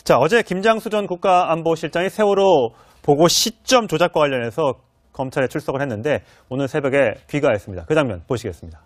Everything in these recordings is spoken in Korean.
자, 어제 김장수 전 국가안보실장이 세월호 보고 시점 조작과 관련해서 검찰에 출석을 했는데 오늘 새벽에 귀가했습니다. 그 장면 보시겠습니다.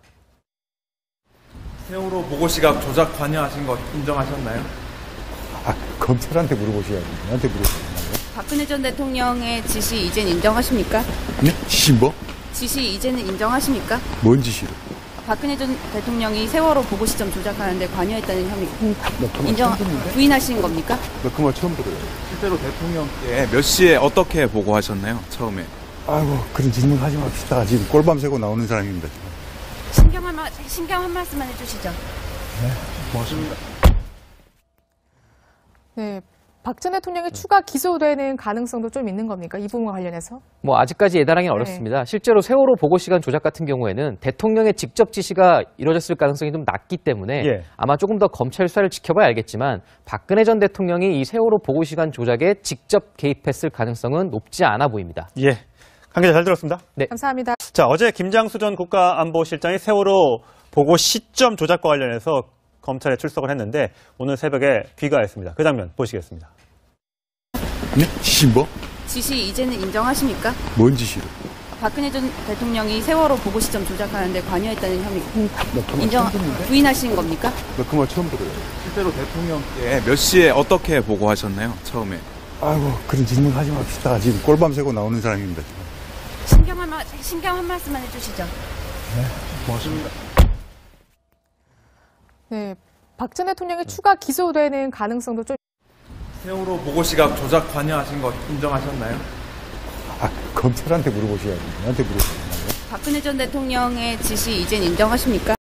세월호 보고 시각 조작 관여하신 거 인정하셨나요? 검찰한테 물어보셔야지. 나한테 물어보시나요? 박근혜 전 대통령의 지시 이젠 인정하십니까? 네? 지시 뭐? 지시 이제는 인정하십니까? 뭔 지시를? 박근혜 전 대통령이 세월호 보고 시점 조작하는데 관여했다는 혐의 인정 부인하시는 겁니까? 나 그 말 처음 들어요. 실제로 대통령께 몇 시에 어떻게 보고하셨나요? 처음에. 아이고, 그런 질문 하지 맙시다. 지금 꼴밤 새고 나오는 사람입니다. 신경 한 말씀만 해주시죠. 네, 고맙습니다. 네, 박 전 대통령이 추가 기소되는 가능성도 좀 있는 겁니까? 이 부분과 관련해서? 아직까지 예단하기는 어렵습니다. 실제로 세월호 보고 시간 조작 같은 경우에는 대통령의 직접 지시가 이루어졌을 가능성이 좀 낮기 때문에 아마 조금 더 검찰 수사를 지켜봐야 알겠지만 박근혜 전 대통령이 이 세월호 보고 시간 조작에 직접 개입했을 가능성은 높지 않아 보입니다. 예, 관계자 잘 들었습니다. 네, 감사합니다. 자, 어제 김장수 전 국가안보실장이 세월호 보고 시점 조작과 관련해서 검찰에 출석을 했는데 오늘 새벽에 귀가했습니다. 그 장면 보시겠습니다. 네? 지시 뭐? 지시 이제는 인정하십니까? 뭔 지시를? 박근혜 전 대통령이 세월호 보고 시점 조작하는데 관여했다는 혐의 나 부인하시는 겁니까? 나 그 말 처음 들어요. 실제로 대통령께 몇 시에 어떻게 보고하셨나요? 처음에. 아이고, 그런 질문 하지 맙시다. 지금 꼴밤 새고 나오는 사람입니다. 신경 한 말씀만 해주시죠. 네, 고맙습니다. 네, 박 전 대통령이 추가 기소되는 가능성도 좀. 세월호 보고 시각 조작 관여하신 거 인정하셨나요? 검찰한테 물어보셔야지. 나한테 물어보시나요? 박근혜 전 대통령의 지시 이젠 인정하십니까?